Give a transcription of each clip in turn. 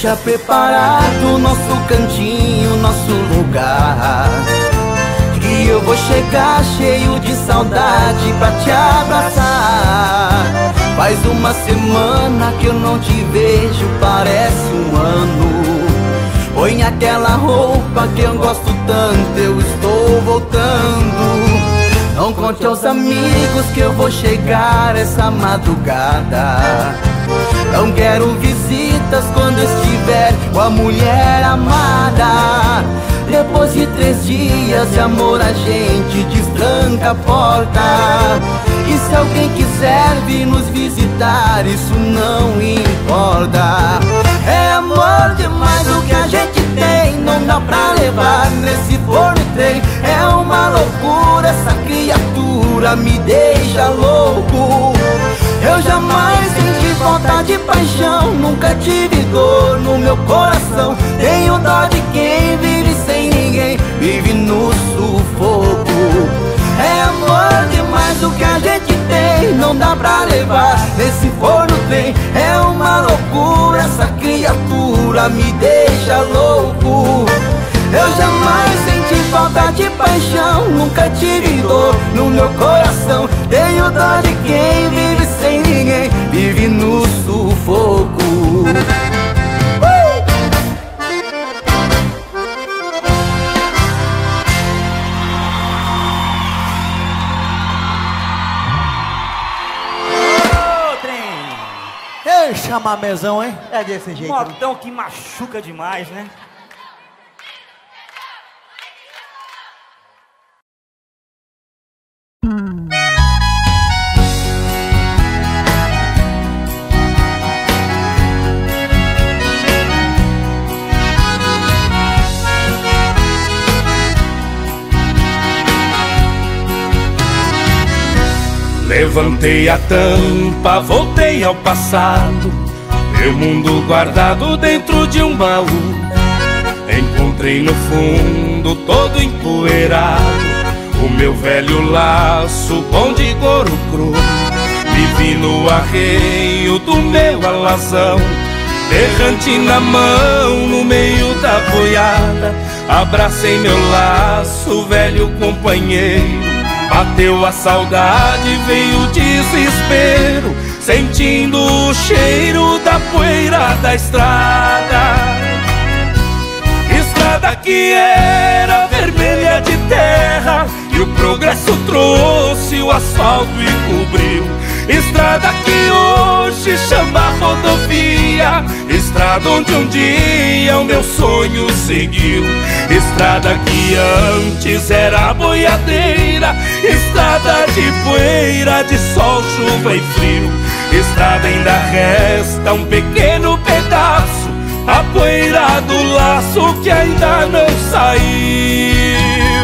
Deixa preparado nosso cantinho, nosso lugar, que eu vou chegar cheio de saudade pra te abraçar. Faz uma semana que eu não te vejo, parece um ano. Põe aquela roupa que eu gosto tanto, eu estou voltando. Não conte aos amigos que eu vou chegar essa madrugada. Não quero visitas quando estiver com a mulher amada. Depois de 3 dias de amor a gente destranca a porta. E se alguém quiser vir nos visitar, isso não importa. É amor demais o que a gente tem, não dá pra levar nesse forno e trem. É uma loucura, essa criatura me deixa louco. Eu jamais senti falta de paixão, nunca tive dor no meu coração. Tenho dó de quem vive sem ninguém, vive no sufoco. É amor demais o que a gente tem, não dá pra levar nesse forno trem. É uma loucura, essa criatura me deixa louco. Eu jamais senti falta de paixão, nunca tive dor no meu coração. Tenho dó de quem vive sem ninguém, vive no sufoco. Ei, chamar mesão, hein? É desse jeito. Modão que machuca demais, né? Levantei a tampa, voltei ao passado, meu mundo guardado dentro de um baú. Encontrei no fundo, todo empoeirado, o meu velho laço, pão de couro cru. Vivi no arreio do meu alazão, berrante na mão, no meio da boiada. Abracei meu laço, velho companheiro. Bateu a saudade, veio o desespero, sentindo o cheiro da poeira da estrada. Estrada que era vermelha de terra, e o progresso trouxe o asfalto e cobriu. Estrada que hoje chama rodovia, estrada onde um dia o meu sonho seguiu. Estrada que antes era boiadeira, estrada de poeira, de sol, chuva e frio. Estrada ainda resta um pequeno pedaço, a poeira do laço que ainda não saiu.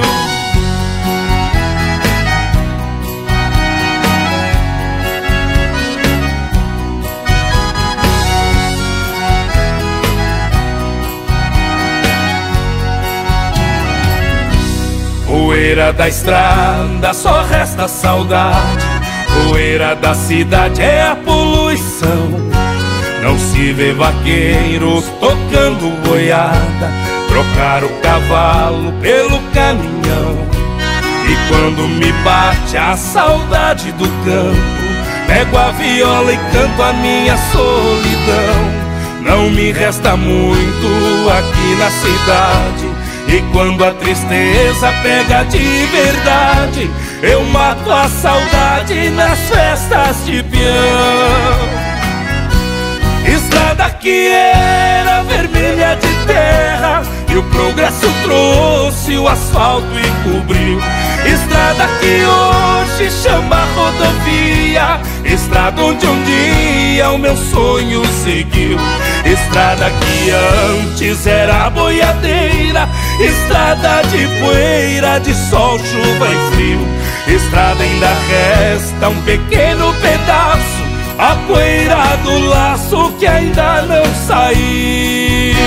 Poeira da estrada, só resta saudade. Poeira da cidade é a poluição. Não se vê vaqueiros tocando boiada, trocar o cavalo pelo caminhão. E quando me bate a saudade do campo, pego a viola e canto a minha solidão. Não me resta muito aqui na cidade, e quando a tristeza pega de verdade, eu mato a saudade nas festas de peão. Estrada que era vermelha de terra, e o progresso trouxe o asfalto e cobriu. Estrada que hoje chama rodovia, estrada onde um dia o meu sonho seguiu. Estrada que antes era boiadeira, estrada de poeira, de sol, chuva e frio. Estrada ainda resta um pequeno pedaço, a poeira do laço que ainda não saiu.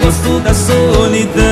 gosto da solidão.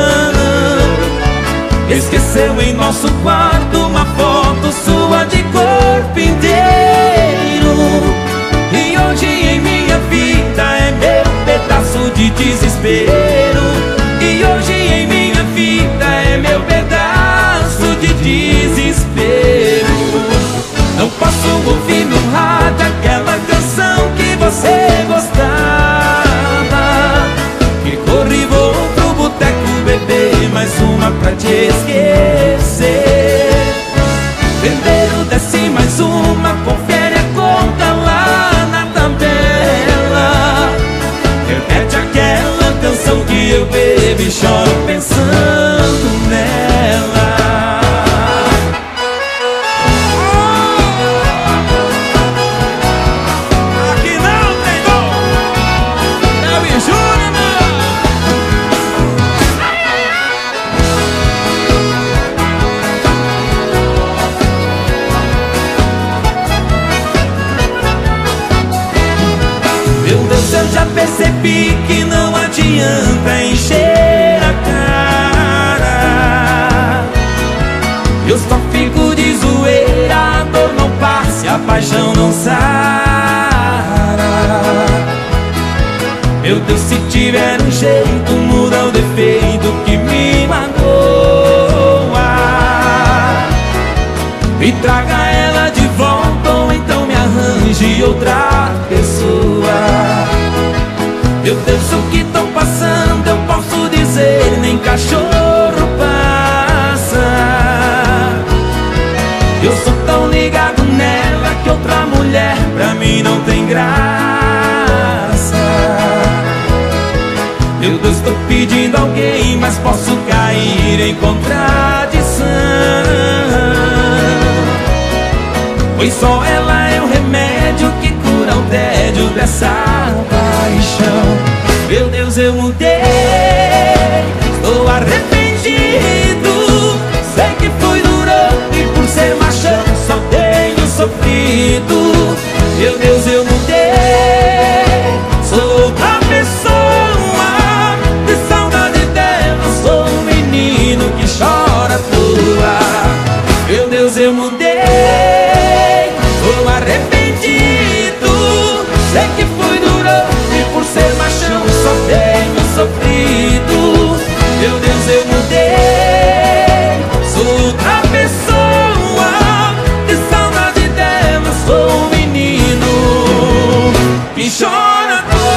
Esqueceu em nosso quarto uma foto sua de corpo inteiro. E hoje em minha vida é meu pedaço de desespero. E hoje em minha vida é meu pedaço de desespero. Não posso ouvir no rádio aquela canção que você gostava. Que corre, vou pro boteco beber mais uma pra te esquecer. Primeiro desce mais uma, confere a conta lá na tabela. Repete aquela canção que eu bebo e choro pensando nela. Aqui não tem dor, não me jura não. Meu Deus, eu já percebi que não adianta encher a cara. Eu só fico de zoeira, a dor não passa, a paixão não sara. Meu Deus, se tiver um jeito, muda o defeito que me magoa. Me traga ela de volta ou então me arranje outra pessoa. Meu Deus, o que tão passando eu posso dizer, nem cachorro passa. Eu sou tão ligado nela que outra mulher pra mim não tem graça. Meu Deus, tô pedindo alguém, mas posso cair em contradição. Pois só ela é o remédio que cura o tédio dessa paixão. Meu Deus, eu mudei, estou arrependido. Sei que fui durão e por ser machão só tenho sofrido. Meu Deus, eu mudei, sou outra pessoa. De saudade dela, sou um menino que chora à toa. Meu Deus, eu mudei, tô arrependido. Sei que fui durão e por ser machão só tenho sofrido. Meu Deus, eu mudei, sou outra pessoa. De saudade dela, sou um menino que chora à toa.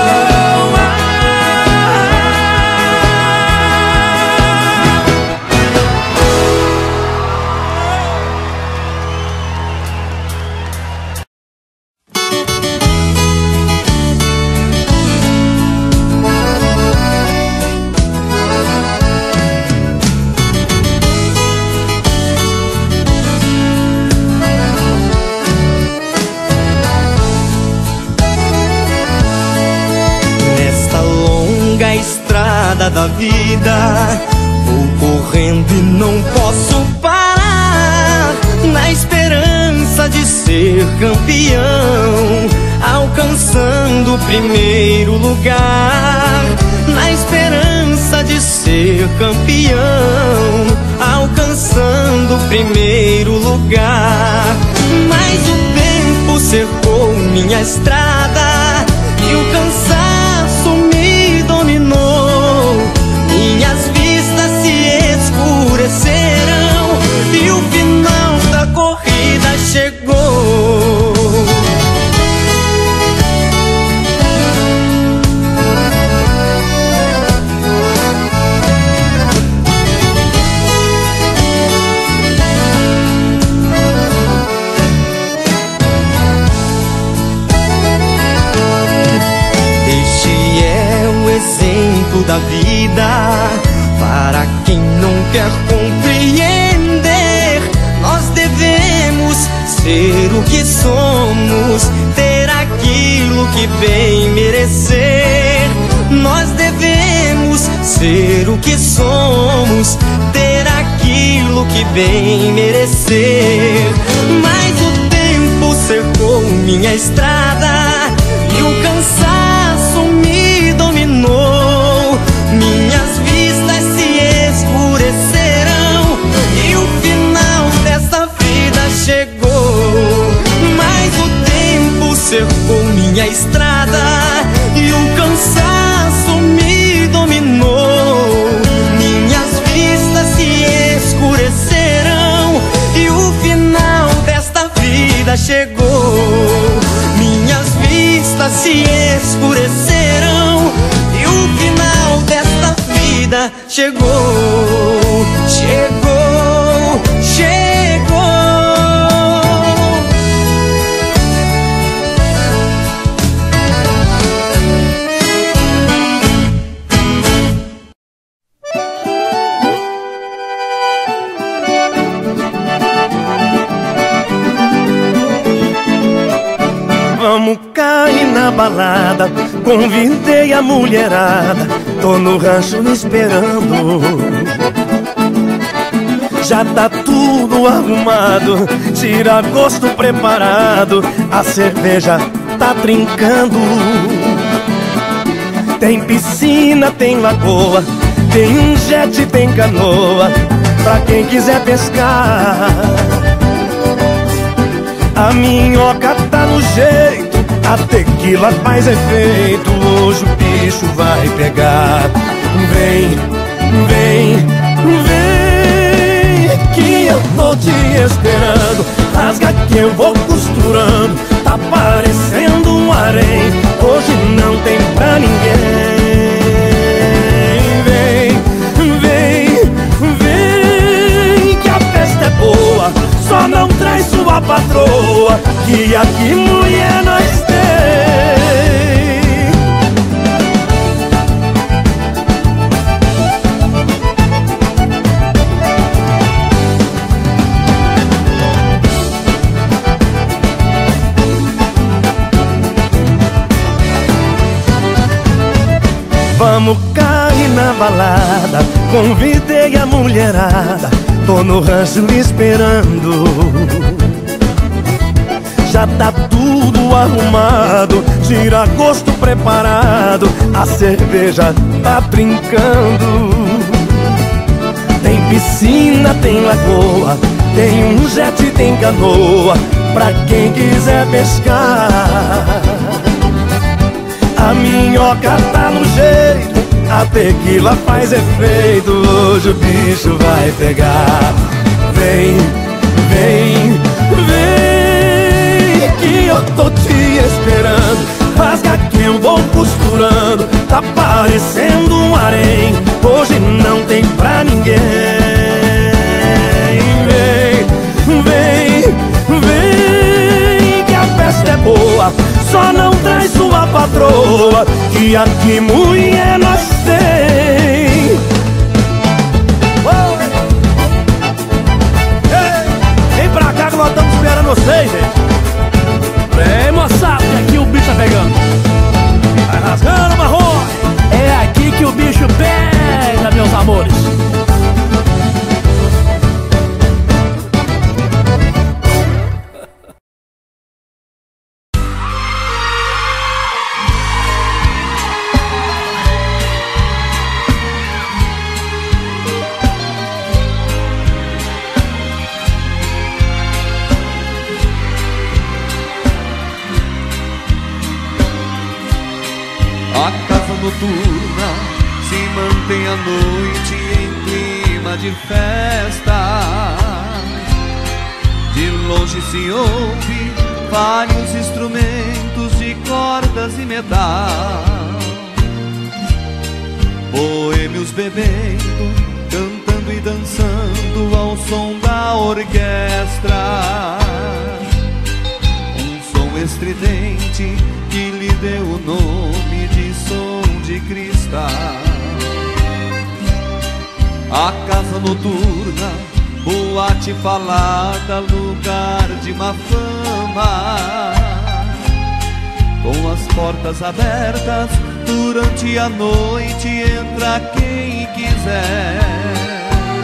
Da vida, vou correndo e não posso parar, na esperança de ser campeão, alcançando o primeiro lugar. Na esperança de ser campeão, alcançando o primeiro lugar. Mas o tempo cercou minha estrada e o cansaço me dominou. Minhas vistas se escurecerão e o final da corrida chegou. Este é o exemplo da vida. Para quem não quer compreender, nós devemos ser o que somos, ter aquilo que bem merecer. Nós devemos ser o que somos, ter aquilo que bem merecer. Mas o tempo cercou minha estrada e o cansaço me dominou. vida chegou, chegou, chegou. Vamos cair na balada, convidei a mulherada, tô no rancho me esperando. Já tá tudo arrumado, tira-gosto preparado, a cerveja tá trincando. Tem piscina, tem lagoa, tem um jet, tem canoa, pra quem quiser pescar. A minhoca tá no jeito, a tequila faz efeito, hoje o bicho vai pegar. Vem, vem, vem, que eu tô te esperando. Rasga que eu vou costurando, tá parecendo um harém, hoje não tem pra ninguém. Vem, vem, vem, que a festa é boa, só não traz sua patroa, que aqui mulher nós tem. Vamos cair na balada, convidei a mulherada, tô no rancho me esperando. Já tá tudo arrumado, tira-gosto preparado, a cerveja tá trincando. Tem piscina, tem lagoa, tem um jet, tem canoa, pra quem quiser pescar. A minhoca tá no jeito, a tequila faz efeito, hoje o bicho vai pegar. Vem, vem, vem, que eu tô te esperando. Rasga que eu vou costurando, tá parecendo um harém, hoje não tem pra ninguém. Vem, vem, vem, que a festa é boa, só não traz sua patroa, que aqui mulher nós tem. Vem pra cá que nós estamos esperando vocês, gente. Vem, moçada, que aqui o bicho tá pegando. Vai rasgando, marrom. É aqui que o bicho pega, meus amores. A casa noturna se mantém à noite em clima de festa. De longe se ouve vários instrumentos de cordas e metal, boêmios bebendo, cantando e dançando ao som da orquestra. Um som estridente que lhe deu o nome de som de cristal. A casa noturna, boate falada, lugar de má fama, com as portas abertas, durante a noite entra quem quiser.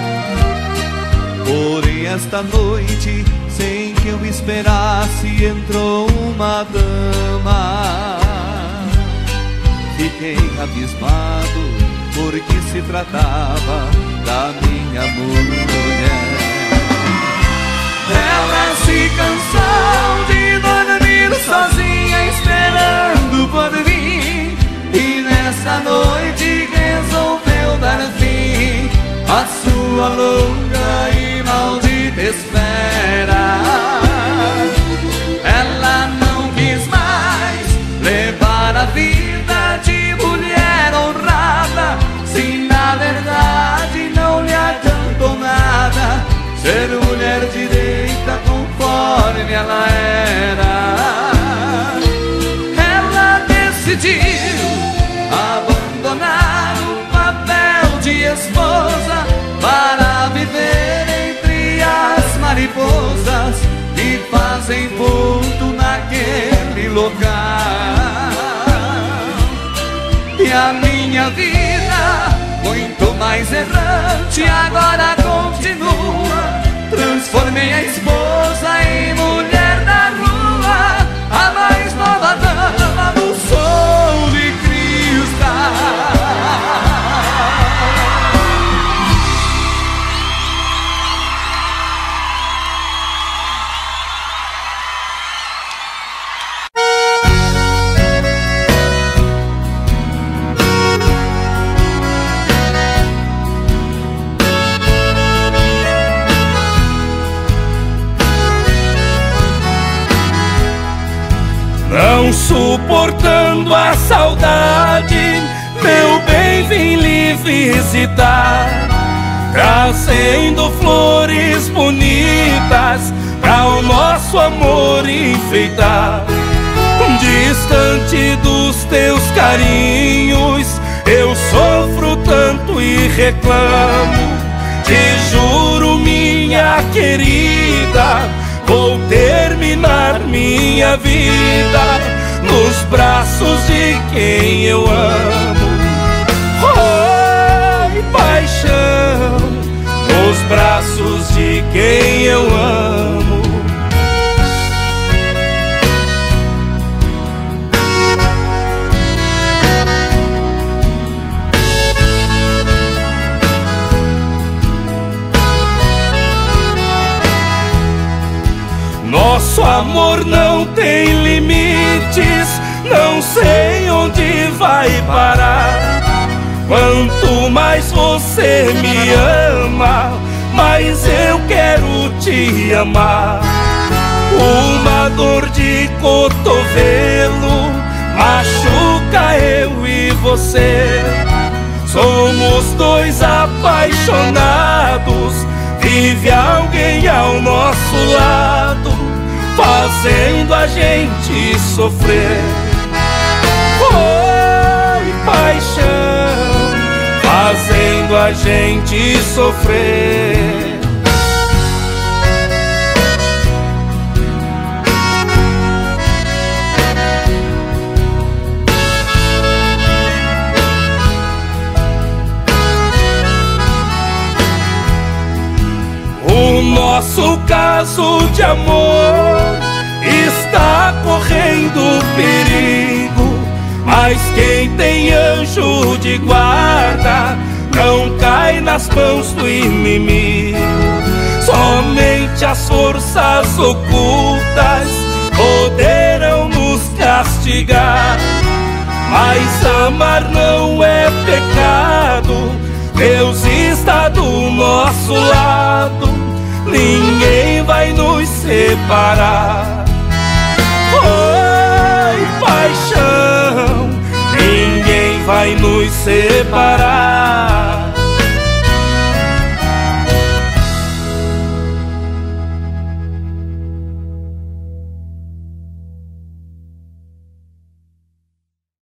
Porém esta noite, sem que eu esperasse, entrou uma dama. Fiquei abismado, porque se tratava da minha mulher. Ela se cansou de dormir sozinha, esperando por mim, e nessa noite resolveu dar fim à sua longa e maldita espera. Ela não quis mais levar a vida de mulher honrada, se na verdade ser mulher direita conforme ela era. Ela decidiu abandonar o papel de esposa para viver entre as mariposas que fazem vulto naquele local. E a minha vida, muito mais errante, agora continua. Transformei a esposa em mulher da rua, a mais nova dama do sol de cristal. Não suportando a saudade, meu bem, vim lhe visitar, trazendo flores bonitas pra o nosso amor enfeitar. Distante dos teus carinhos, eu sofro tanto e reclamo. Te juro, minha querida, vou terminar minha vida nos braços de quem eu amo. Oi, paixão, nos braços de quem eu amo. Nosso amor não tem limites, não sei onde vai parar. Quanto mais você me ama, mais eu quero te amar. Uma dor de cotovelo machuca eu e você. Somos dois apaixonados, vive alguém ao nosso lado, fazendo a gente sofrer. Oi, paixão, fazendo a gente sofrer. O nosso caso de amor está correndo perigo, mas quem tem anjo de guarda não cai nas mãos do inimigo. Somente as forças ocultas poderão nos castigar, mas amar não é pecado. Deus está do nosso lado, ninguém vai nos separar. Oi, paixão, ninguém vai nos separar.